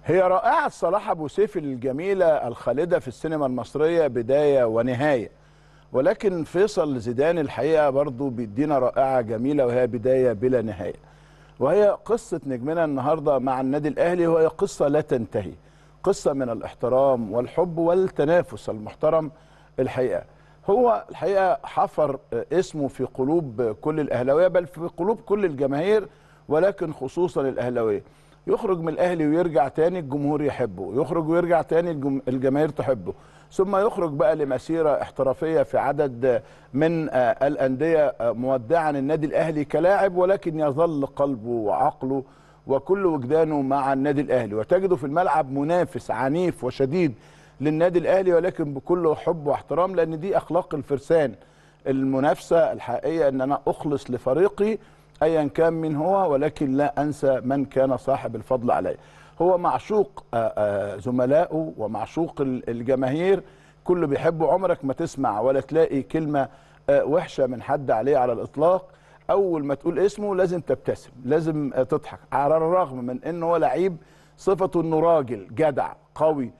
هي رائعة صلاح أبو سيف الجميلة الخالدة في السينما المصرية بداية ونهاية، ولكن فيصل زيدان الحقيقة برضو بيدينا رائعة جميلة وهي بداية بلا نهاية. وهي قصة نجمنا النهاردة مع النادي الأهلي، وهي قصة لا تنتهي، قصة من الاحترام والحب والتنافس المحترم. الحقيقة هو الحقيقة حفر اسمه في قلوب كل الأهلاوية، بل في قلوب كل الجماهير، ولكن خصوصا الأهلاوية. يخرج من الأهلي ويرجع تاني الجمهور يحبه، يخرج ويرجع تاني الجماهير تحبه، ثم يخرج بقى لمسيرة احترافية في عدد من الأندية، مودعا النادي الأهلي كلاعب، ولكن يظل قلبه وعقله وكل وجدانه مع النادي الأهلي، وتجده في الملعب منافس عنيف وشديد للنادي الأهلي، ولكن بكل حب واحترام، لأن دي أخلاق الفرسان. المنافسة الحقيقية أن أنا أخلص لفريقي أيا كان من هو، ولكن لا أنسى من كان صاحب الفضل علي. هو معشوق زملائه ومعشوق الجماهير، كله بيحبه. عمرك ما تسمع ولا تلاقي كلمة وحشة من حد عليه على الإطلاق. أول ما تقول اسمه لازم تبتسم، لازم تضحك، على الرغم من أنه هو لعيب صفته أنه راجل جدع قوي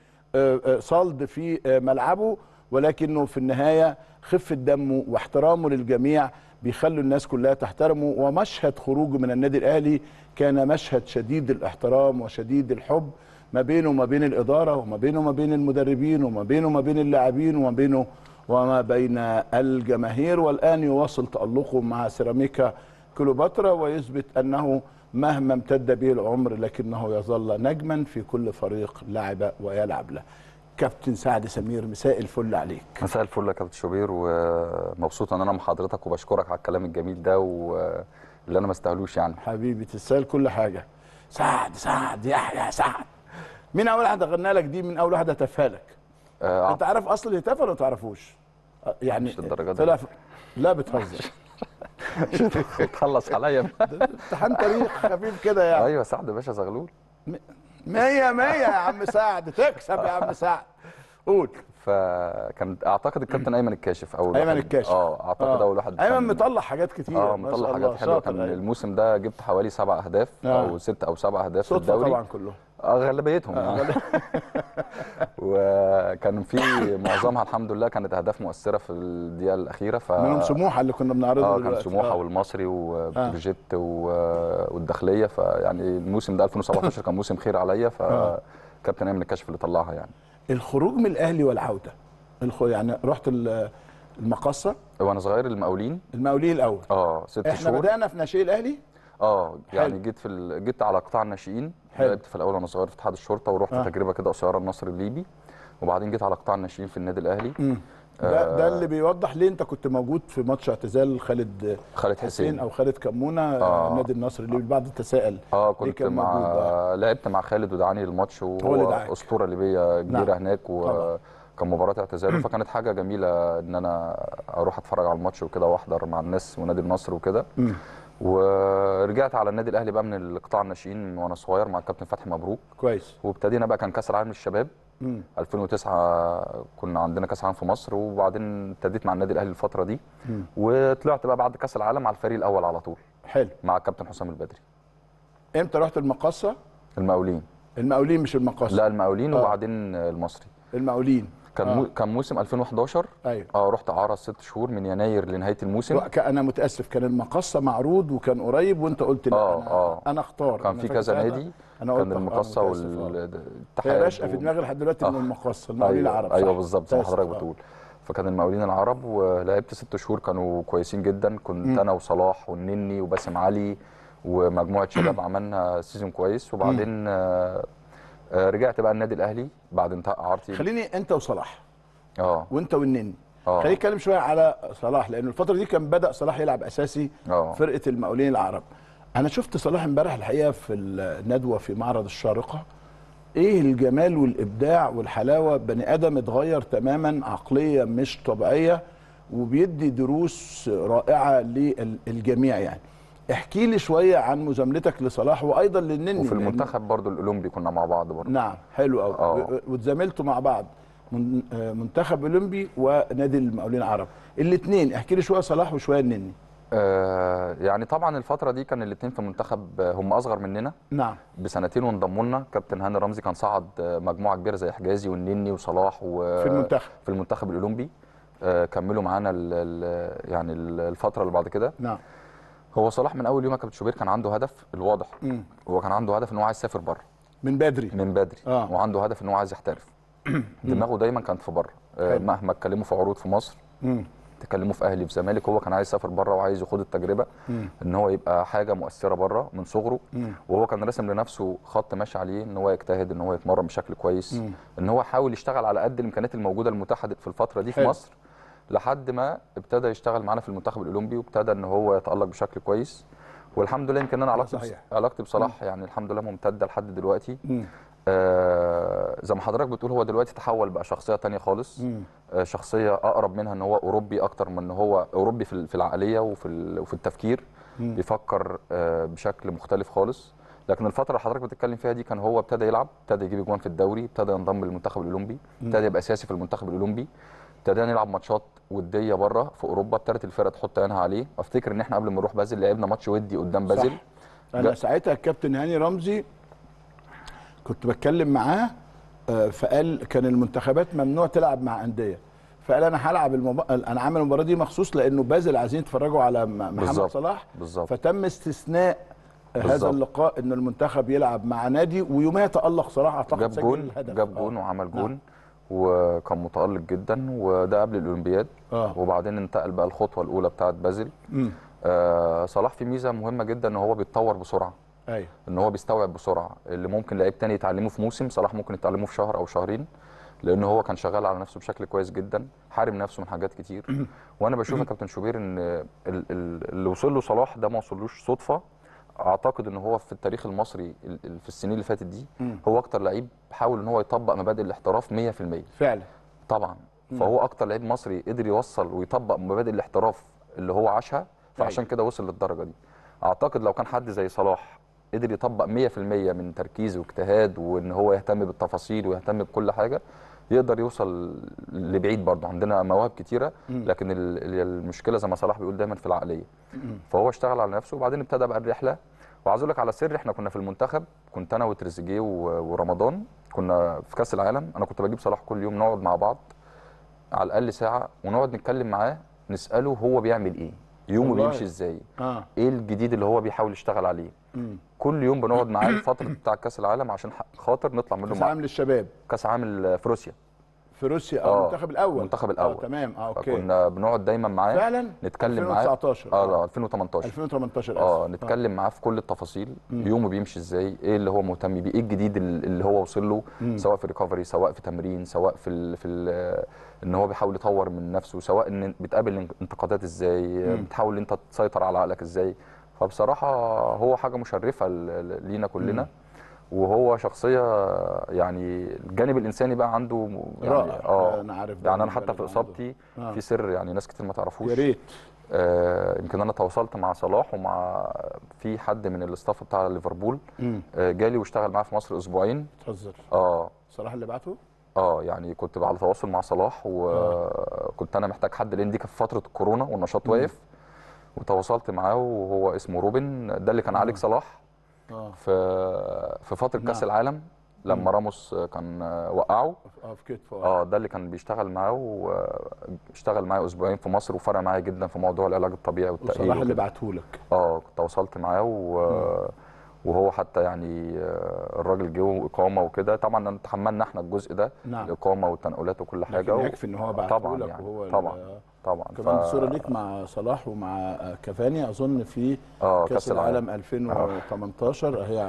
صلد في ملعبه، ولكنه في النهاية خفة دمه واحترامه للجميع بيخلوا الناس كلها تحترمه. ومشهد خروجه من النادي الأهلي كان مشهد شديد الاحترام وشديد الحب ما بينه وما بين الإدارة، وما بينه وما بين المدربين، وما بينه وما بين اللاعبين، وما بينه وما بين الجماهير. والآن يواصل تألقه مع سيراميكا كليوباترا، ويثبت أنه مهما امتد به العمر لكنه يظل نجما في كل فريق لعب ويلعب له. كابتن سعد سمير، مساء الفل عليك. مساء الفل يا كابتن شوبير، ومبسوط ان انا مع حضرتك وبشكرك على الكلام الجميل ده واللي انا ما استاهلوش يعني. حبيبي تستاهل كل حاجه. سعد يحيى سعد. مين اول واحد غنى لك دي؟ من اول واحد هتفها لك؟ انت عارف اصل الهتاف ولا ما تعرفوش؟ يعني مش الدرجه دي. لا بتهزر. تخلص عليا. امتحان تاريخ خفيف كده يعني. ايوه سعد باشا زغلول. 100 100 يا عم سعد، تكسب يا عم سعد. قول. فكان اعتقد الكابتن ايمن الكاشف اول ايمن واحد. الكاشف. اعتقد اول واحد. ايمن مطلع حاجات كتير. مطلع حاجات حلوه. كان الموسم ده جبت حوالي 7 اهداف او 6 أو 7 اهداف في الدوري طبعا كلهم. غالبيتهم يعني. وكان في معظمها الحمد لله كانت اهداف مؤثره في الدقيقه الاخيره. منهم سموحه اللي كنا بنعرضه دلوقتي. كان سموحه والمصري وبروجيت والداخليه. فيعني الموسم ده 2017 كان موسم خير عليا. فكابتن ايمن الكاشف اللي طلعها يعني. الخروج من الاهلي والعوده، يعني رحت المقصه وانا صغير. المقاولين الاول. 6 شهور. احنا بدانا في ناشئ الاهلي. يعني جيت على قطاع الناشئين. لعبت في الاول وانا صغير في اتحاد الشرطه، ورحت تجربه كده قصيره النصر الليبي، وبعدين جيت على قطاع الناشئين في النادي الاهلي. ده اللي بيوضح ليه انت كنت موجود في ماتش اعتزال خالد حسين او خالد كمونه نادي النصر الليبي. البعض تساءل. كنت لعبت مع خالد ودعاني الماتش، وهو اسطوره ليبيه كبيره هناك، كان مباراه اعتزاله. فكانت حاجه جميله ان انا اروح اتفرج على الماتش وكده واحضر مع الناس ونادي النصر وكده. ورجعت على النادي الاهلي بقى من القطاع الناشئين وانا صغير مع الكابتن فتحي مبروك. كويس. وابتدينا بقى، كان كاس العالم للشباب 2009 كنا عندنا كاس العالم في مصر، وبعدين ابتديت مع النادي الاهلي الفتره دي. وطلعت بقى بعد كاس العالم على الفريق الاول على طول. حلو. مع الكابتن حسام البدري. امتى رحت المقصه؟ المقاولين مش المقصه. لا المقاولين. وبعدين المصري. المقاولين. كان موسم 2011. ايوه. رحت اعاره 6 شهور من يناير لنهايه الموسم. انا متاسف، كان المقصه معروض وكان قريب وانت قلت لا. انا اختار. كان في كذا نادي. كان المقصه والاتحاد. هي راشقه في دماغي لحد دلوقتي من المقصه. المقاولين العرب. ايوه بالظبط زي ما حضرتك بتقول. فكان المقاولين العرب، ولعبت 6 شهور كانوا كويسين جدا. كنت انا وصلاح والنني وباسم علي ومجموعه شباب عملنا سيزون كويس. وبعدين رجعت بقى النادي الاهلي بعد انتهاء اعارتي. خليني انت وصلاح. وانت والنني. خلينا نتكلم شويه على صلاح، لان الفتره دي كان بدا صلاح يلعب اساسي فرقه المقاولين العرب. انا شفت صلاح امبارح الحقيقه في الندوه في معرض الشارقه. ايه الجمال والابداع والحلاوه، بني ادم اتغير تماما، عقليه مش طبيعيه، وبيدي دروس رائعه للجميع يعني. احكي لي شويه عن مزاملتك لصلاح وايضا للنني. وفي المنتخب برضو الاولمبي كنا مع بعض برضو. نعم حلو قوي. واتزاملتوا مع بعض منتخب اولمبي ونادي المقاولين العرب الاثنين. احكي لي شويه صلاح وشويه النني. يعني طبعا الفتره دي كان الاثنين في المنتخب هم اصغر مننا نعم بسنتين وانضموا لنا. كابتن هاني رمزي كان صعد مجموعه كبيره زي حجازي والنني وصلاح في المنتخب الاولمبي. كملوا معانا يعني الفتره اللي بعد كده. نعم. هو صلاح من اول يوم يا كابتن شوبير كان عنده هدف الواضح. هو كان عنده هدف ان هو عايز يسافر بره من بدري. وعنده هدف ان هو عايز يحترف. دماغه دايما كانت في بره. مهما اتكلموا في عروض في مصر، تكلموا في اهلي في زمالك، هو كان عايز يسافر بره وعايز يخوض التجربه ان هو يبقى حاجه مؤثره بره من صغره. وهو كان راسم لنفسه خط ماشي عليه ان هو يجتهد، ان هو يتمرن بشكل كويس، ان هو يحاول يشتغل على قد الامكانيات الموجوده المتاحه في الفتره دي في مصر، لحد ما ابتدى يشتغل معانا في المنتخب الاولمبي وابتدى ان هو يتالق بشكل كويس. والحمد لله يمكن انا علاقتي بصلاح يعني الحمد لله ممتده لحد دلوقتي. زي ما حضرتك بتقول هو دلوقتي تحول بقى شخصيه تانية خالص. شخصيه اقرب منها ان هو اوروبي اكتر من ان هو اوروبي في العقليه وفي التفكير. بيفكر بشكل مختلف خالص. لكن الفتره اللي حضرتك بتتكلم فيها دي كان هو ابتدى يلعب، ابتدى يجيب اجوان في الدوري، ابتدى ينضم للمنتخب الاولمبي، ابتدى يبقى اساسي في المنتخب الاولمبي، ابتدينا نلعب ماتشات وديه بره في اوروبا، ابتدت الفرقه تحط عينها عليه. افتكر ان احنا قبل ما نروح بازل لعبنا ماتش ودي قدام بازل. انا ساعتها الكابتن هاني رمزي كنت بتكلم معاه، فقال كان المنتخبات ممنوع تلعب مع انديه، فقال انا هلعب انا عامل المباراه دي مخصوص لانه بازل عايزين يتفرجوا على محمد صلاح. فتم استثناء هذا اللقاء ان المنتخب يلعب مع نادي، ويوميها تالق صلاح، اعتقد سجل الهدف. جاب جون وعمل جون. وكان متالق جدا، وده قبل الاولمبياد. وبعدين انتقل بقى الخطوه الاولى بتاعه بازل. صلاح في ميزه مهمه جدا ان هو بيتطور بسرعه. ايوه. ان هو بيستوعب بسرعه اللي ممكن لعيب تاني يتعلمه في موسم، صلاح ممكن يتعلمه في شهر او شهرين، لان هو كان شغال على نفسه بشكل كويس جدا، حارم نفسه من حاجات كتير. وانا بشوف يا كابتن شوبير ان اللي وصل له صلاح ده ما وصلوش صدفه. اعتقد ان هو في التاريخ المصري في السنين اللي فاتت دي هو اكتر لعيب حاول ان هو يطبق مبادئ الاحتراف 100%. فعلا. طبعا. فهو اكتر لعيب مصري قدر يوصل ويطبق مبادئ الاحتراف اللي هو عاشها، فعشان كده وصل للدرجه دي. اعتقد لو كان حد زي صلاح قدر يطبق 100% من تركيز واجتهاد وان هو يهتم بالتفاصيل ويهتم بكل حاجه، يقدر يوصل لبعيد. برضه عندنا مواهب كتيره، لكن المشكله زي ما صلاح بيقول دايما في العقليه. فهو اشتغل على نفسه وبعدين ابتدى بقى الرحله. وعايز اقول لك على سر، احنا كنا في المنتخب، كنت انا وتريزيجيه ورمضان، كنا في كاس العالم. انا كنت بجيب صلاح كل يوم نقعد مع بعض على الاقل ساعه ونقعد نتكلم معاه، نساله هو بيعمل ايه، يومه بيمشي ازاي، ايه الجديد اللي هو بيحاول يشتغل عليه. كل يوم بنقعد معاه الفتره بتاع كاس العالم عشان خاطر نطلع منه. كاس عام للشباب، كاس عام في روسيا. في روسيا. المنتخب الاول. المنتخب الاول. تمام. اوكي. فكنا بنقعد دايما معاه فعلا نتكلم معاه. 2019 2018 نتكلم معاه في كل التفاصيل. يومه بيمشي ازاي، ايه اللي هو مهتم بيه، ايه الجديد اللي هو وصل له، سواء في ريكفري، سواء في تمرين، سواء في ان هو بيحاول يطور من نفسه، سواء ان بتقابل انتقادات ازاي، بتحاول انت تسيطر على عقلك ازاي. فبصراحه هو حاجه مشرفه لينا كلنا. وهو شخصيه يعني الجانب الانساني بقى عنده يعني رائع. انا عارف يعني انا حتى في اصابتي في سر يعني ناس كتير ما تعرفوش. يا ريت. يمكن انا تواصلت مع صلاح ومع في حد من الاستاف بتاع ليفربول. جالي واشتغل معاه في مصر اسبوعين. تهزر. صلاح اللي بعته؟ يعني كنت على تواصل مع صلاح، وكنت انا محتاج حد لان دي كانت في فتره الكورونا والنشاط واقف. وتواصلت معاه وهو اسمه روبن، ده اللي كان عالج صلاح في فتره كاس العالم لما راموس كان وقعه في كتفه. ده اللي كان بيشتغل معاه، واشتغل معايا اسبوعين في مصر، وفرق معايا جدا في موضوع العلاج الطبيعي والتاهيل. وصلاح اللي بعته لك؟ تواصلت معاه وهو حتى يعني الراجل جه اقامه وكده. طبعا تحملنا احنا الجزء ده. نعم. الاقامه والتنقلات وكل حاجه. لكن يكفي ان هو بعته لك. يعني وهو طبعا كمان صوره ليك مع صلاح ومع كافاني اظن في كاس العالم 2018 اهي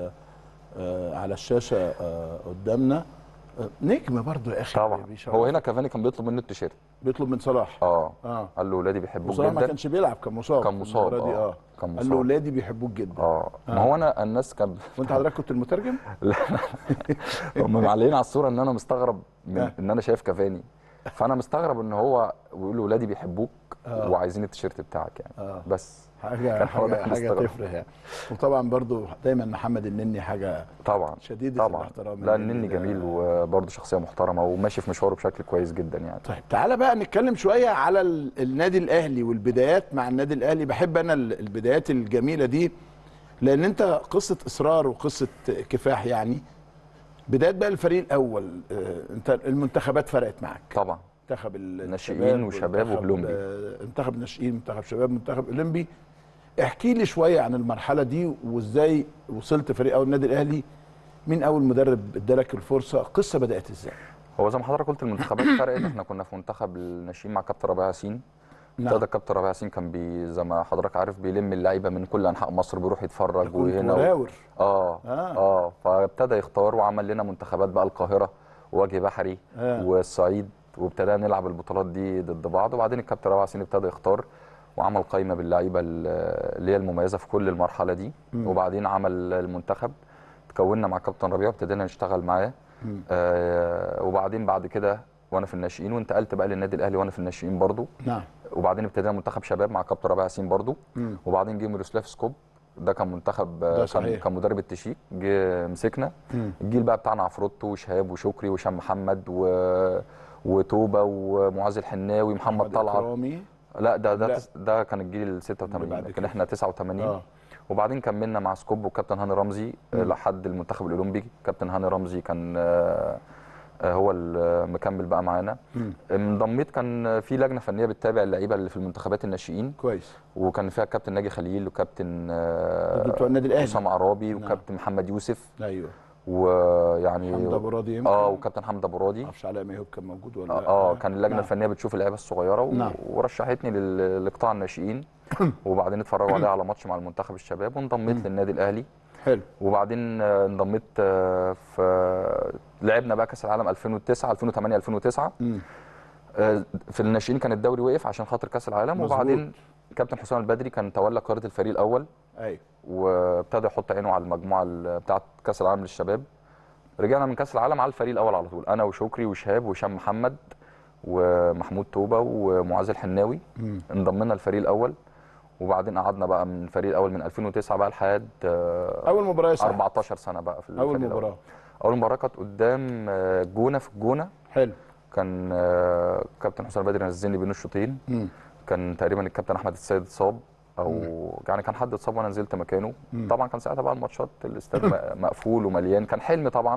على الشاشه قدامنا. نجم برضه يا اخي. طبعا. هو هنا كافاني كان بيطلب منه التيشيرت. بيطلب من صلاح. قال له ولادي بيحبوك جدا. صلاح ما كانش بيلعب، كان مصاب. كان مصاب. قال له ولادي بيحبوك جدا. ما هو انا الناس كان وانت حضرتك كنت المترجم؟ لا هم معلقين على الصوره ان انا مستغرب من ان انا شايف كافاني، فانا مستغرب ان هو بيقول له ولادي بيحبوك وعايزين التيشيرت بتاعك يعني. بس حاجه تفرح يعني. وطبعا برضو دايما محمد النني حاجه طبعا شديده طبعا الاحترام. لا النني جميل وبرضه شخصيه محترمه وماشي في مشواره بشكل كويس جدا يعني. طيب تعالى بقى نتكلم شويه على النادي الاهلي والبدايات مع النادي الاهلي. بحب انا البدايات الجميله دي لان انت قصه اصرار وقصه كفاح يعني. بدايات بقى الفريق الاول، انت المنتخبات فرقت معاك طبعا، منتخب ناشئين وشباب واولمبي. منتخب ناشئين، منتخب شباب، منتخب اولمبي. احكي لي شويه عن المرحله دي وازاي وصلت فريق اول النادي الاهلي. مين اول مدرب ادالك الفرصه؟ القصه بدات ازاي؟ هو زي ما حضرتك قلت المنتخبات فرقت. احنا كنا في منتخب الناشئين مع كابتن ربيع ياسين. نعم. ابتدى كابتن ربيع ياسين كان زي ما حضرتك عارف بيلم اللعيبه من كل انحاء مصر، بيروح يتفرج وهنا مراور. فابتدى يختار وعمل لنا منتخبات بقى القاهره ووجه بحري والصعيد، وابتدى نلعب البطولات دي ضد بعض. وبعدين الكابتن ربيع ياسين ابتدى يختار وعمل قائمه باللعيبه اللي هي المميزه في كل المرحله دي. وبعدين عمل المنتخب، تكوننا مع كابتن ربيع وابتدينا نشتغل معاه. وبعدين بعد كده وانا في الناشئين، وانتقلت بقى للنادي الاهلي وانا في الناشئين برضو. نعم. وبعدين ابتدينا منتخب شباب مع كابتن ربيع ياسين برضو. وبعدين جه ميروسلاف سكوب، ده كان منتخب كان مدرب التشيك، جه مسكنا. الجيل بقى بتاعنا عفروتو وشهاب وشكري وهشام محمد وتوبه ومعاذ الحناوي محمد طلعت. لا ده كان الجيل ال 86، لكن احنا 89. وبعدين كملنا مع سكوب وكابتن هاني رمزي لحد المنتخب الاولمبي. كابتن هاني رمزي كان هو المكمل بقى معانا. انضميت، كان في لجنه فنيه بتتابع اللعيبه اللي في المنتخبات الناشئين كويس، وكان فيها كابتن ناجي خليل وكابتن بتوع النادي الاهلي حسام عرابي وكابتن محمد يوسف. ايوه. ويعني حمد ابو راضي يمكن. وكابتن حمد ابو راضي. معرفش علاء ميهوب كان موجود ولا كان اللجنه الفنيه بتشوف اللعيبه الصغيره نعم. ورشحتني لقطاع الناشئين. وبعدين اتفرجوا عليا على ماتش مع المنتخب الشباب وانضميت للنادي الاهلي. حلو. وبعدين انضميت لعبنا بقى كاس العالم 2009 2008 2009. في الناشئين كان الدوري وقف عشان خاطر كاس العالم. مزبوط. وبعدين كابتن حسام البدري كان تولى قياده الفريق الاول. ايوه. وابتدى يحط عينه على المجموعه بتاعه كاس العالم للشباب. رجعنا من كاس العالم على الفريق الاول على طول، انا وشكري وشهاب وهشام محمد ومحمود توبه ومعاذ الحناوي. انضمينا الفريق الاول. وبعدين قعدنا بقى من الفريق الاول من 2009 بقى لحد اول مباراه 14 سنه بقى في الفريق اول مباراه. اول مباراه كانت قدام الجونه في الجونه. حلو. كان كابتن حسام البدري نزلني بين الشوطين. كان تقريبا الكابتن احمد السيد اتصاب او يعني كان حد اتصاب وانا نزلت مكانه. طبعا كان ساعتها بقى الماتشات الاستاد مقفول ومليان، كان حلم طبعا.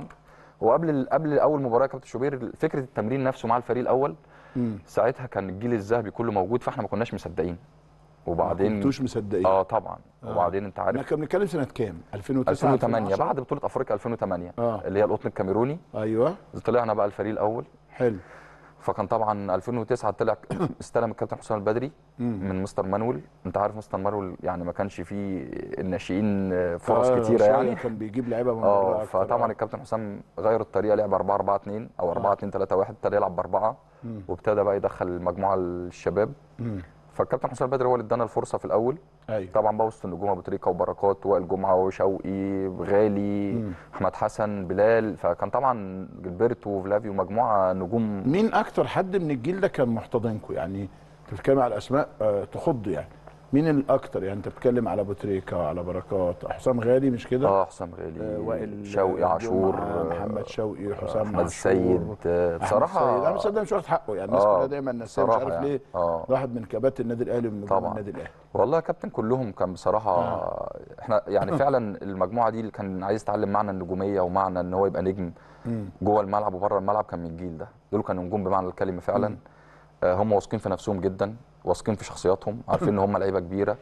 وقبل اول مباراه يا كابتن شوبير فكره التمرين نفسه مع الفريق الاول. ساعتها كان الجيل الذهبي كله موجود، فاحنا ما كناش مصدقين. وبعدين ما كنتوش مصدقين؟ طبعا. وبعدين انت عارف احنا كنا بنتكلم سنه كام؟ 2009 2008 بعد بطوله افريقيا 2008 اللي هي القطن الكاميروني. ايوه. طلعنا بقى الفريق الاول. حلو. فكان طبعا 2009 طلع استلم الكابتن حسام البدري من مستر مانويل. انت عارف مستر مانويل يعني ما كانش فيه الناشئين فرص كتيره يعني، كان بيجيب لعيبه من بره. فطبعا الكابتن حسام غير الطريقه، لعب 4-4-2 او 4-2-3-1. ابتدى يلعب باربعه وابتدى بقى يدخل المجموعه الشباب. فالكابتن حسام البدري هو اللي ادانا الفرصه في الاول. أيوة. طبعا بقى وسط النجوم ابو تريكه وبركات وائل جمعه وشوقي غالي احمد حسن بلال. فكان طبعا جilberto وفلافيو مجموعه نجوم. مين اكتر حد من الجيل ده كان محتضنكم يعني؟ بتتكلم على اسماء تخض يعني. مين الاكتر يعني؟ انت بتتكلم على ابو تريكه وعلى بركات، حسام غالي مش كده؟ حسام غالي، وائل شوقي عاشور، محمد شوقي، حسام احمد السيد. بصراحه انا مصدق مش واخد حقه يعني. الناس كلها دايما الناس مش عارف ليه. واحد من كباتن النادي الاهلي ومن نجوم النادي الاهلي. والله يا كابتن كلهم كان بصراحه احنا يعني فعلا المجموعه دي اللي كان عايز يتعلم معنى النجوميه ومعنى ان هو يبقى نجم جوه الملعب وبره الملعب كان من الجيل ده. دول كانوا نجوم بمعنى الكلمه فعلا. هم واثقين في نفسهم جدا، واثقين في شخصياتهم، عارفين ان هم لعيبه كبيره.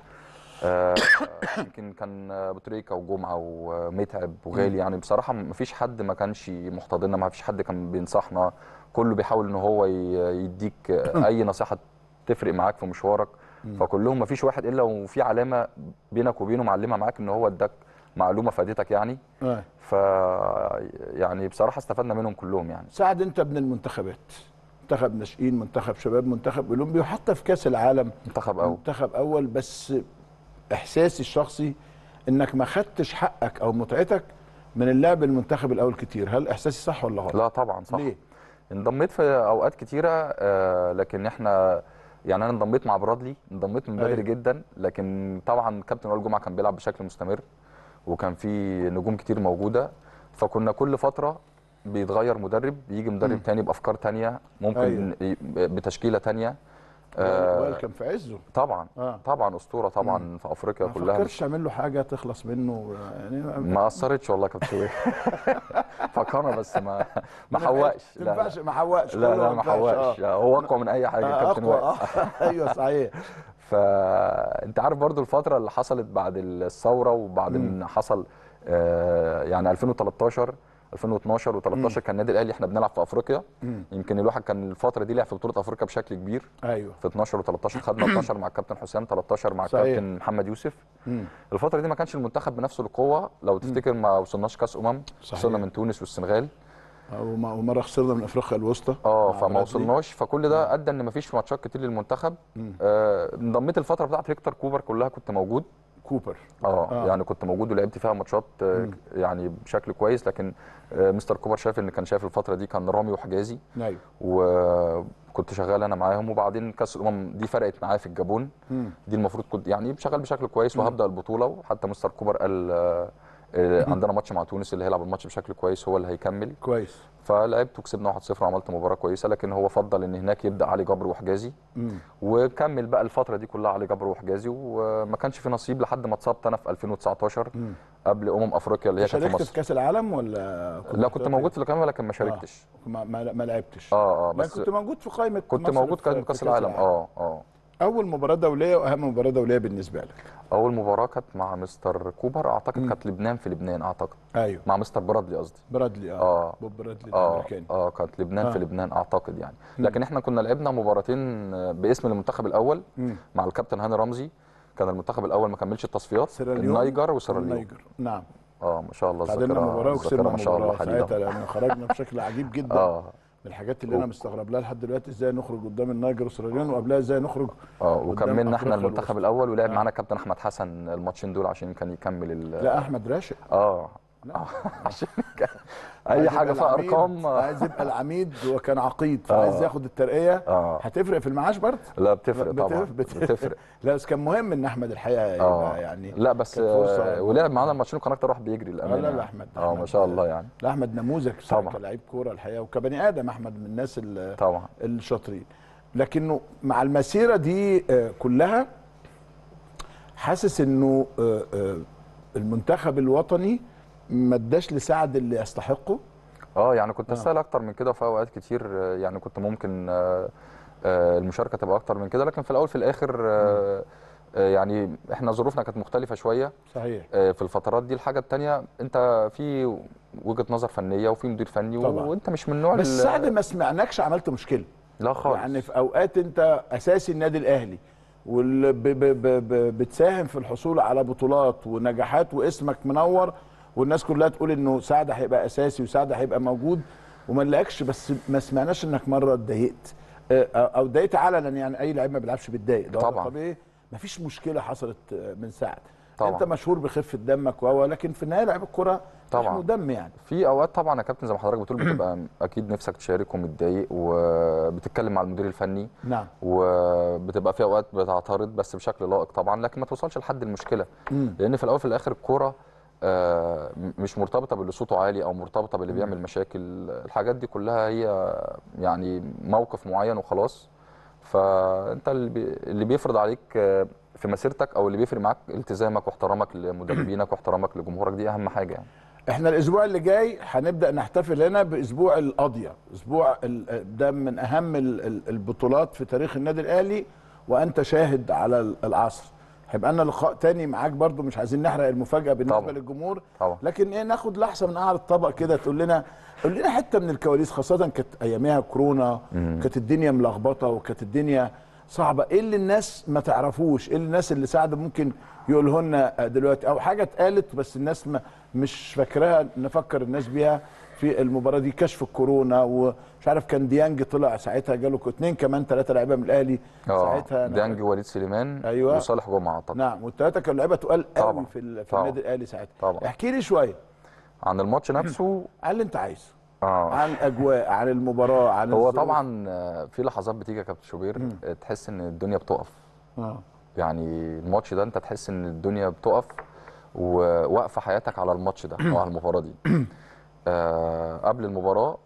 يمكن كان ابو تريكه وجمعه ومتعب وغالي يعني بصراحه ما فيش حد ما كانش محتضننا، ما فيش حد كان بينصحنا، كله بيحاول ان هو يديك اي نصيحه تفرق معاك في مشوارك. فكلهم ما فيش واحد الا وفي علامه بينك وبينه معلمه معاك ان هو اداك معلومه فادتك يعني. ف يعني بصراحه استفدنا منهم كلهم يعني. سعد انت ابن المنتخبات، منتخب ناشئين، منتخب شباب، منتخب اولمبي، وحتى في كاس العالم منتخب اول. بس احساسي الشخصي انك ما خدتش حقك او متعتك من اللعب المنتخب الاول كتير. هل احساسي صح ولا غلط؟ لا طبعا صح. ليه؟ انضميت في اوقات كتيره لكن احنا يعني انا انضميت مع برادلي، انضميت من بدري جدا، لكن طبعا كابتن وائل جمعه كان بيلعب بشكل مستمر وكان في نجوم كتير موجوده، فكنا كل فتره بيتغير مدرب، يجي مدرب تاني بافكار تانيه، ممكن بتشكيله تانيه. وائل كان في عزه طبعا. طبعا اسطوره طبعا في افريقيا كلها. ما فكرش تعمل له حاجه تخلص منه يعني؟ ما اثرتش والله كابتن شوقي. فكرنا بس ما حوقش. لا ما حوقش. لا ما حوقش. هو اقوى من اي حاجه كابتن وائل. ايوه صحيح. فانت عارف برضو الفتره اللي حصلت بعد الثوره وبعد ان حصل يعني 2013 2012 و13 كان النادي الاهلي احنا بنلعب في افريقيا. يمكن الواحد كان الفتره دي لعب في بطوله افريقيا بشكل كبير. ايوه في 12 و13 خدنا 12 مع الكابتن حسام، 13 مع الكابتن محمد يوسف. الفتره دي ما كانش المنتخب بنفس القوه، لو تفتكر ما وصلناش كاس وصلنا من تونس والسنغال، ومره خسرنا من افريقيا الوسطى. فما وصلناش، فكل ده ادى ان ما فيش ماتشات كتير للمنتخب. انضميت الفتره بتاعت هيكتور كوبر كلها كنت موجود. كوبر يعني كنت موجود ولعبت فيها ماتشات يعني بشكل كويس، لكن مستر كوبر شاف ان كان شايف الفتره دي كان رامي وحجازي. ايوه وكنت شغال انا معاهم، وبعدين كاس الامم دي فرقت معايا في الجابون. دي المفروض كنت يعني شغال بشكل كويس وهبدا البطوله، وحتى مستر كوبر قال عندنا ماتش مع تونس اللي هيلعب الماتش بشكل كويس هو اللي هيكمل كويس. فلعبت وكسبنا 1-0 وعملت مباراه كويسه، لكن هو فضل ان هناك يبدا علي جبر وحجازي. وكمل بقى الفتره دي كلها علي جبر وحجازي، وما كانش في نصيب لحد ما اتصبت انا في 2019 قبل افريقيا اللي هي كانت في مصر. شاركت في كاس العالم ولا لا كنت موجود في القائمه لكن ما شاركتش. ما لعبتش. بس كنت موجود في قائمه كنت موجود في كاس العالم. اول مباراه دوليه واهم مباراه دوليه بالنسبه لك؟ اول مباراه كانت مع مستر كوبر، اعتقد كانت لبنان في لبنان اعتقد. ايوه مع مستر برادلي قصدي. برادلي بوب برادلي الامريكاني. كانت لبنان في لبنان اعتقد يعني. لكن احنا كنا لعبنا مباراتين باسم المنتخب الاول مع الكابتن هاني رمزي. كان المنتخب الاول ما كملش التصفيات، النيجر وسيراليون. نعم. ما شاء الله تعادلنا مباراه وكسبنا ما شاء الله حديده ساعتها، لان خرجنا بشكل عجيب جدا. من الحاجات اللي انا مستغرب لها لحد دلوقتي ازاي نخرج قدام النيجر وسيراليون، وقبلها ازاي نخرج وكملنا احنا المنتخب الاول، ولعب معانا كابتن احمد حسن الماتشين دول عشان كان يكمل لا احمد راشد. عشان اي حاجه فيها ارقام. عايز يبقى العميد وكان عقيد، فعايز ياخد الترقيه. هتفرق في المعاش برضه؟ لا بتفرق طبعا. بتفرق. لا بس كان مهم ان احمد الحقيقه يبقى يعني. لا بس ولعب معانا الماتشين وكان اكتر واحد بيجري الامانه. لا احمد ما شاء الله يعني. لا احمد نموذج طبعا كلاعب كوره الحقيقه، وكبني ادم احمد من الناس طبعا الشاطرين. لكنه مع المسيره دي كلها حاسس انه المنتخب الوطني ما اداش لسعد اللي يستحقه. يعني كنت استاهل اكتر من كده في اوقات كتير، يعني كنت ممكن المشاركه تبقى اكتر من كده، لكن في الاول في الاخر يعني احنا ظروفنا كانت مختلفه شويه. صحيح. في الفترات دي. الحاجه الثانيه انت في وجهه نظر فنيه وفي مدير فني طبعا. وانت مش من النوع بس سعد ما سمعناكش عملت مشكله. لا خالص. يعني في اوقات انت اساسي النادي الاهلي بتساهم في الحصول على بطولات ونجاحات واسمك منور، والناس كلها تقول انه سعد هيبقى اساسي وسعد هيبقى موجود، وما نلاقيكش. بس ما سمعناش انك مره اتضايقت او اتضايقت علنا. يعني اي لعيب ما بيلعبش بيتضايق، ده طبعا طبيعي. ما فيش مشكله حصلت من سعد طبعا. انت مشهور بخفه دمك لكن في النهايه لعيب الكوره طبعا دم يعني. في اوقات طبعا يا كابتن زي ما حضرتك بتقول بتبقى اكيد نفسك تشارك ومتضايق وبتتكلم مع المدير الفني. نعم. وبتبقى في اوقات بتعترض بس بشكل لائق طبعا، لكن ما توصلش لحد المشكله. لان في الاول في الاخر الكوره مش مرتبطه باللي صوته عالي او مرتبطه باللي بيعمل مشاكل. الحاجات دي كلها هي يعني موقف معين وخلاص. فانت اللي بيفرض عليك في مسيرتك او اللي بيفرق معاك التزامك واحترامك لمدربينك واحترامك لجمهورك، دي اهم حاجه يعني. احنا الاسبوع اللي جاي هنبدا نحتفل هنا باسبوع القضيه. اسبوع ده من اهم البطولات في تاريخ النادي الاهلي، وانت شاهد على العصر. هيبقى لنا لقاء تاني معاك برضو، مش عايزين نحرق المفاجاه بالنسبه طبعا. للجمهور طبعا. لكن ناخد لحظه من قعر الطبق كده، قول لنا حته من الكواليس، خاصه كانت اياميها كورونا، كانت الدنيا ملخبطه وكانت الدنيا صعبه. ايه اللي الناس ما تعرفوش؟ ايه اللي الناس اللي سعد ممكن يقوله لنا دلوقتي، او حاجه اتقالت بس الناس مش فاكراها نفكر الناس بيها في المباراه دي؟ كشف الكورونا، ومش عارف كان ديانج طلع ساعتها، جاله 2 كمان 3 لعيبه من الاهلي ساعتها. ديانج وليد سليمان. أيوة. وصالح جمعه اعتقد. نعم، والثلاثه كانوا لعيبه تقال قوي في النادي الاهلي ساعتها. طبعا. احكي لي شويه عن الماتش نفسه. على اللي انت عايزه. عن اجواء، عن المباراه، عن هو الظروف. طبعا في لحظات بتيجي يا كابتن شوبير تحس ان الدنيا بتقف. يعني الماتش ده انت تحس ان الدنيا بتقف وواقفه حياتك على الماتش ده او على المباراه دي. قبل المباراه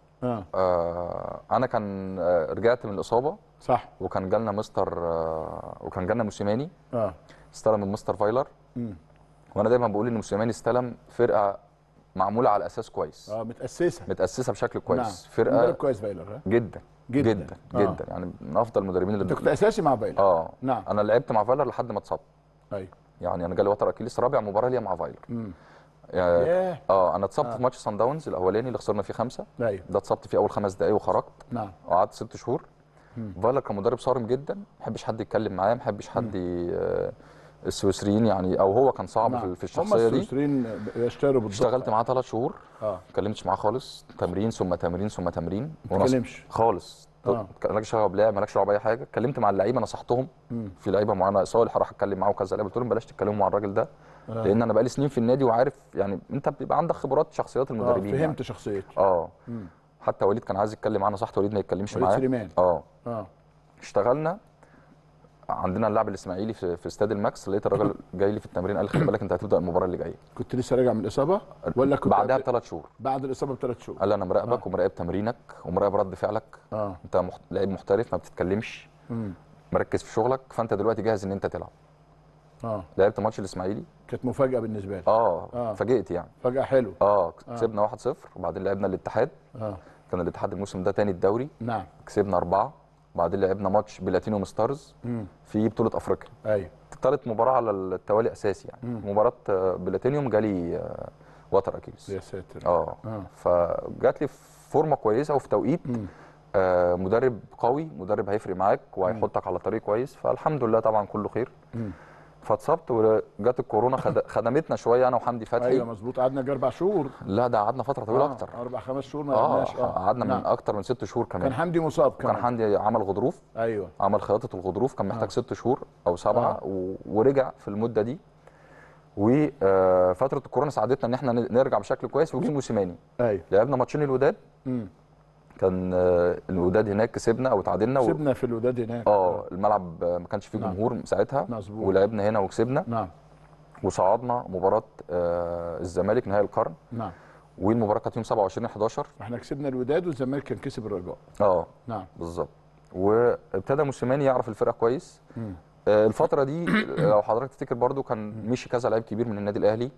انا كان رجعت من الاصابه صح، وكان جالنا مستر وكان جالنا موسيماني استلم من مستر فايلر. وانا دايما بقول ان موسيماني استلم فرقه معموله على اساس كويس، متاسسه بشكل كويس. نعم. فرقه مدرب كويس فايلر. جدا جدا جدا, جدا. يعني من افضل المدربين اللي انت كنت اساسي مع فايلر. نعم. انا لعبت مع فايلر لحد ما اتصبت. ايوه. يعني انا جالي وتر اكيليس رابع مباراه ليا مع فايلر. انا اتصبت في ماتش سان داونز الاولاني اللي خسرنا فيه 5. ايوه. ده اتصبت فيه اول 5 دقائق وخرجت. نعم. وقعدت 6 شهور. فايلر كان مدرب صارم جدا، ما بيحبش حد يتكلم معاه، ما بيحبش حد السويسريين يعني، او هو كان صعب في الشخصيه دي. هم السويسريين يشتروا بالضبط. اشتغلت معاه 3 شهور. ما اتكلمتش معاه خالص، تمرين ثم تمرين ثم تمرين. ما اتكلمش خالص. مالكش دعوه بلعب، مالكش دعوه باي حاجه. اتكلمت مع اللعيبه، نصحتهم. في لعيبه معينه صالح راح اتكلم معاه وكذا لعيبه، قلت لهم بلاش تتكلموا مع الراجل ده. لان انا بقالي سنين في النادي وعارف يعني انت بيبقى عندك خبرات شخصيات المدربين. فهمت يعني. شخصيته. حتى وليد كان عايز يتكلم معاه، نصحت وليد ما يتكلمش معاه. وليد سليمان. اشتغلنا. عندنا اللاعب الاسماعيلي في استاد الماكس، لقيت الراجل جاي لي في التمرين قال لي خلي بالك انت هتبدا المباراه اللي جايه. كنت لسه راجع من الاصابه ولا كنت بعدها ب3 شهور؟ بعد الاصابه ب3 شهور. قال لي انا مراقبك ومراقب تمرينك ومراقب رد فعلك. انت لعيب محترف ما بتتكلمش. مركز في شغلك، فانت دلوقتي جاهز ان انت تلعب. لعبت ماتش الاسماعيلي، كانت مفاجاه بالنسبه لي. فاجئت يعني. فجاه حلو. كسبنا 1-0 وبعدين لعبنا الاتحاد. كان الاتحاد الموسم ده تاني الدوري. نعم. كسبنا 4. وبعدين لعبنا ماتش بلاتينيوم ستارز في بطوله افريقيا. ايوه. ثالث مباراه على التوالي اساسي يعني. مباراه بلاتينيوم جالي وتر اكيليس. يا ساتر. فجات لي فورمه كويسه وفي توقيت. مدرب قوي، مدرب هيفرق معاك وهيحطك على طريق كويس، فالحمد لله طبعا كله خير. فاتصبت وجات الكورونا خدمتنا شويه انا وحمدي فتحي. ايوه مظبوط. قعدنا 4 شهور. لا ده قعدنا فتره طويله اكتر. 4-5 شهور ما قعدناش. قعدنا من اكتر من 6 شهور كمان. كان حمدي مصاب كمان. كان حمدي عمل غضروف. ايوه. عمل خياطه الغضروف، كان محتاج 6 شهور او 7 ورجع في المده دي. وفتره الكورونا ساعدتنا ان احنا نرجع بشكل كويس وجي موسيماني. ايوه. لعبنا ماتشين الوداد. كان الوداد هناك كسبنا او تعادلنا. كسبنا في الوداد هناك. الملعب ما كانش فيه جمهور ساعتها. مظبوط. ولعبنا هنا وكسبنا. نعم. وصعدنا مباراه الزمالك نهائي القرن. نعم. والمباراه كانت يوم 27/11. احنا كسبنا الوداد والزمالك كان كسب الرجاء. نعم بالظبط. وابتدى موسيماني يعرف الفرقه كويس. الفتره دي لو حضرتك تفتكر برضو كان مشي كذا لعيب كبير من النادي الاهلي.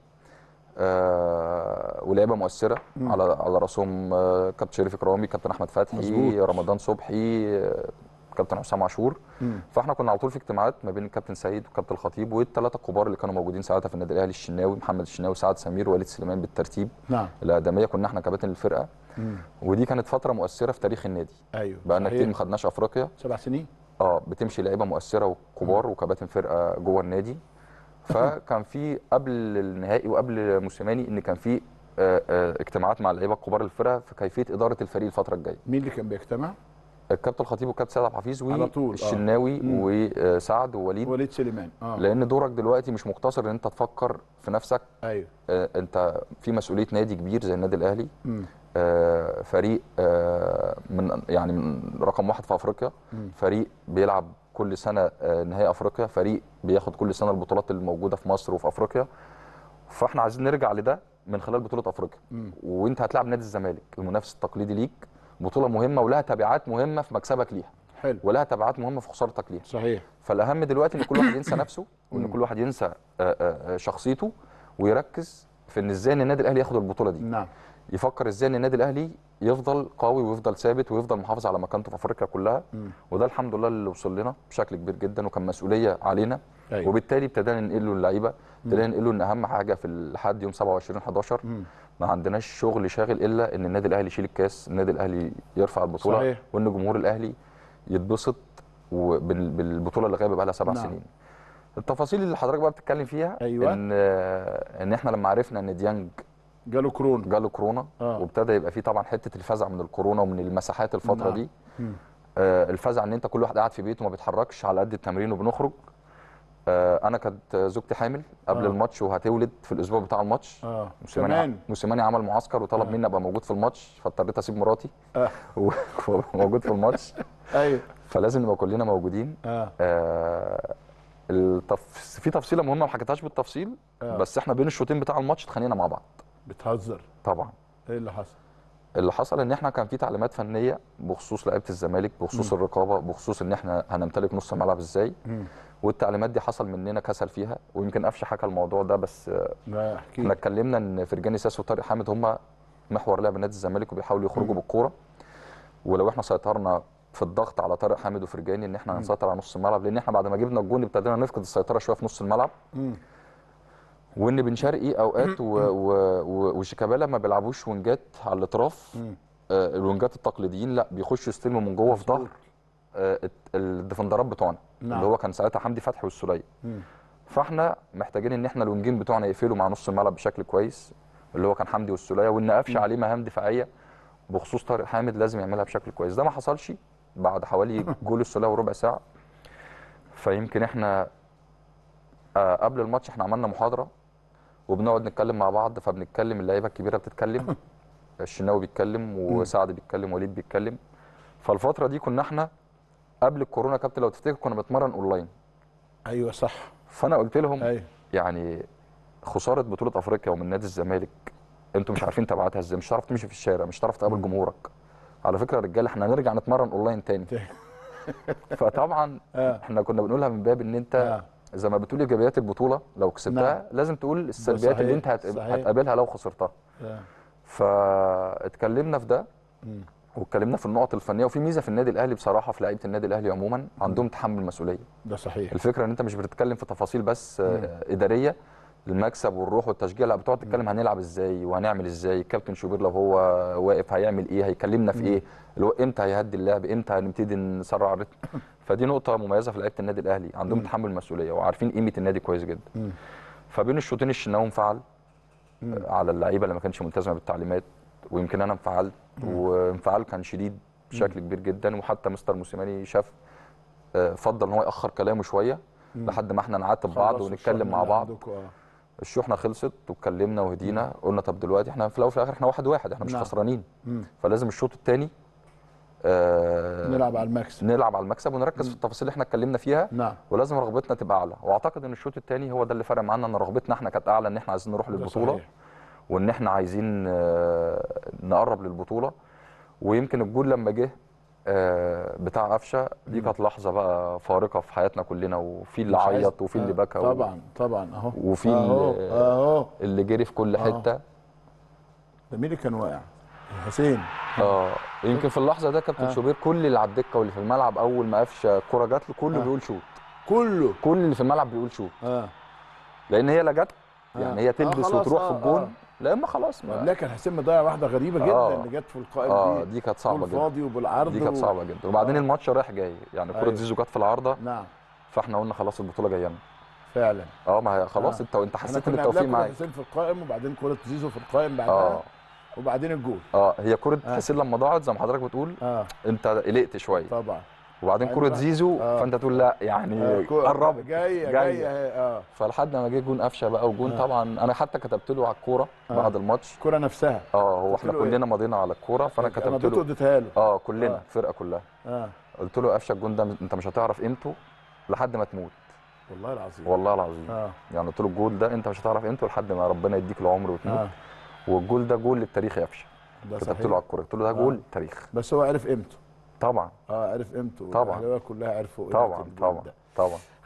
ولاعيبه مؤثره على راسهم كابتن شريف اكرامي، كابتن احمد فتحي، مزبوط. رمضان صبحي، كابتن حسام عاشور. فاحنا كنا على طول في اجتماعات ما بين الكابتن سيد والكابتن الخطيب والثلاثه الكبار اللي كانوا موجودين ساعتها في النادي الاهلي، الشناوي، محمد الشناوي، سعد سمير، وليد سليمان بالترتيب. نعم. الاقدميه كنا احنا كباتن الفرقه. ودي كانت فتره مؤثره في تاريخ النادي. ايوه بقالنا كتير ما خدناش افريقيا. 7 سنين. بتمشي لعيبه مؤثره وكبار وكباتن فرقه جوه النادي. فكان في قبل النهائي وقبل موسيماني ان كان في اجتماعات مع اللعيبه الكبار الفرقه في كيفيه اداره الفريق الفتره الجايه. مين اللي كان بيجتمع؟ الكابتن الخطيب والكابتن سيد عبد الحفيظ والشناوي وسعد وليد سليمان. لان دورك دلوقتي مش مقتصر ان انت تفكر في نفسك. ايوه. انت في مسؤوليه نادي كبير زي النادي الاهلي. فريق من رقم 1 في افريقيا. فريق بيلعب كل سنه نهائي افريقيا، فريق بياخد كل سنه البطولات اللي موجوده في مصر وفي افريقيا. فاحنا عايزين نرجع لده من خلال بطوله افريقيا. وانت هتلاعب نادي الزمالك المنافس التقليدي ليك، بطوله مهمه ولها تبعات مهمه في مكسبك ليها. حلو. ولها تبعات مهمه في خسارتك ليها. صحيح. فالاهم دلوقتي ان كل واحد ينسى نفسه وان كل واحد ينسى شخصيته ويركز في ان ازاي ان النادي الاهلي ياخد البطوله دي. نعم. يفكر ازاي ان النادي الاهلي يفضل قوي ويفضل ثابت ويفضل محافظ على مكانته في افريقيا كلها. وده الحمد لله اللي وصل لنا بشكل كبير جدا وكان مسؤوليه علينا. أيوة. وبالتالي ابتدينا ننقله للعيبه، ابتدينا ننقله ان اهم حاجه في لحد يوم 27/11 ما عندناش شغل شاغل الا ان النادي الاهلي يشيل الكاس، النادي الاهلي يرفع البطوله. صحيح. وان جمهور الاهلي يتبسط بالبطوله اللي غايبه بقى لها 7 سنين. التفاصيل اللي حضرتك بقى بتتكلم فيها. أيوة. ان احنا لما عرفنا ان ديانج جاله كورونا. وابتدى يبقى فيه طبعا حته الفزع من الكورونا ومن المساحات الفتره دي. الفزع ان انت كل واحد قاعد في بيته ما بيتحركش على قد التمرين وبنخرج. انا كانت زوجتي حامل قبل الماتش وهتولد في الاسبوع بتاع الماتش. موسيماني عمل معسكر وطلب مني ابقى موجود في الماتش، فاضطريت اسيب مراتي وابقى موجود في الماتش. ايوه، فلازم نبقى كلنا موجودين. في تفصيله مهمه ما حكيتهاش بالتفصيل، بس احنا بين الشوطين بتاع الماتش اتخانقنا مع بعض. بتهزر؟ طبعا. ايه اللي حصل؟ اللي حصل ان احنا كان في تعليمات فنيه بخصوص لعيبه الزمالك، بخصوص الرقابه، بخصوص ان احنا هنمتلك نص الملعب ازاي. والتعليمات دي حصل مننا كسل فيها، ويمكن قفشه حكى الموضوع ده، بس احنا اتكلمنا ان فرجاني ساسي وطارق حامد هم محور لعب نادي الزمالك وبيحاولوا يخرجوا بالكوره. ولو احنا سيطرنا في الضغط على طارق حامد وفرجاني ان احنا هنسيطر على نص الملعب، لان احنا بعد ما جبنا الجون ابتدينا نفقد السيطره شويه في نص الملعب. وان بن شرقي اوقات وشيكابالا ما بيلعبوش وينجات على الاطراف، الوينجات التقليديين لا بيخشوا يستلموا من جوه في ظهر الديفندرات بتوعنا. اللي هو كان ساعتها حمدي فتحي والسوليه. فاحنا محتاجين ان احنا الوينجين بتوعنا يقفلوا مع نص الملعب بشكل كويس، اللي هو كان حمدي والسوليه، وان قفشه عليه مهام دفاعيه بخصوص طارق حامد لازم يعملها بشكل كويس. ده ما حصلش بعد حوالي جول السوليه وربع ساعه. فيمكن احنا قبل الماتش احنا عملنا محاضره وبنقعد نتكلم مع بعض، فبنتكلم اللعيبه الكبيره بتتكلم، الشناوي بيتكلم وسعد بيتكلم وليد بيتكلم. فالفتره دي كنا احنا قبل الكورونا كابتن لو تفتكر كنا بنتمرن اونلاين. ايوه صح. فانا قلت لهم يعني خساره بطوله افريقيا ومن نادي الزمالك انتوا مش عارفين تبعاتها ازاي، مش هتعرف تمشي في الشارع، مش هتعرف تقابل جمهورك. على فكره يا رجاله احنا هنرجع نتمرن اونلاين تاني. فطبعا احنا كنا بنقولها من باب ان انت زي ما بتقول ايجابيات البطوله لو كسبتها لازم تقول السلبيات اللي انت هتقابلها لو خسرتها. فاتكلمنا في ده واتكلمنا في النقط الفنيه. وفي ميزه في النادي الاهلي بصراحه، في لعيبه النادي الاهلي عموما عندهم تحمل مسؤوليه. ده صحيح. الفكره ان انت مش بتتكلم في تفاصيل بس اداريه المكسب والروح والتشجيع، لا بتقعد تتكلم هنلعب ازاي وهنعمل ازاي. الكابتن شوبير لو هو واقف هيعمل ايه، هيكلمنا في ايه، اللي هو امتى هيهدي اللعب، امتى هنبتدي نسرع الريتم. فدي نقطه مميزه في لعيبه النادي الاهلي، عندهم تحمل مسؤوليه وعارفين قيمه النادي كويس جدا. فبين الشوطين الشناوي انفعل على اللعيبه اللي ما كانتش ملتزمه بالتعليمات، ويمكن انا انفعلت، وانفعال كان شديد بشكل كبير جدا. وحتى مستر موسيماني شاف فضل ان هو ياخر كلامه شويه لحد ما احنا نعاتب بعض ونتكلم مع بعض. الشحنه خلصت واتكلمنا وهدينا، قلنا طب دلوقتي احنا في الاول وفي الاخر احنا 1-1، احنا مش خسرانين. فلازم الشوط الثاني نلعب على المكسب، ونركز في التفاصيل اللي احنا اتكلمنا فيها. ولازم رغبتنا تبقى اعلى، واعتقد ان الشوط الثاني هو ده اللي فرق معانا، ان رغبتنا احنا كانت اعلى، ان احنا عايزين نروح للبطوله وان احنا عايزين نقرب للبطوله. ويمكن الجول لما جه بتاع قفشه دي كانت لحظه بقى فارقه في حياتنا كلنا، وفي اللي عيط وفي اللي بكى طبعا اهو، وفي اللي جري في كل حته. ده مين اللي كان واقع؟ حسين. يمكن في اللحظه ده كابتن شوبير كل اللي على الدكه واللي في الملعب اول ما قفشه الكوره جات له كله بيقول شوط، كل اللي في الملعب بيقول شوط. لان هي لا جت يعني هي تلبس وتروح في الجون، لا اما خلاص. لكن حسين مضيع واحده غريبه جدا اللي جت في القائم دي كانت صعبه جدا، فاضي وبالعرض، دي كانت صعبه جدا. وبعدين الماتش رايح جاي يعني كره زيزو جت في العارضه. فاحنا قلنا خلاص البطوله جايه لنا فعلا. ما هي خلاص انت حسيت ان التوفيق معاك. حسين في القائم وبعدين كره زيزو في القائم بعدها وبعدين الجول. هي كره حسين لما ضاعت زي ما حضرتك بتقول انت قلقت شويه طبعا. وبعدين كره زيزو فانت تقول لا يعني قربت جايه فلحد ما جه جون قفشه بقى وجون. طبعا انا حتى كتبت له على الكوره بعد الماتش، الكوره نفسها هو احنا كلنا مضينا على الكوره، فانا كتبت له اديتها له كلنا الفرقه كلها. قلت له قفشه الجون ده انت مش هتعرف قيمته لحد ما تموت، والله العظيم والله العظيم. يعني قلت له الجول ده انت مش هتعرف قيمته لحد ما ربنا يديك العمر وتموت. والجول ده جول للتاريخ يا قفشه. كتبت له على الكوره قلت له ده جول تاريخ. بس هو عرف قيمته طبعا. عرف قيمته، طبعا الأهلاوية كلها عرفوا طبعا.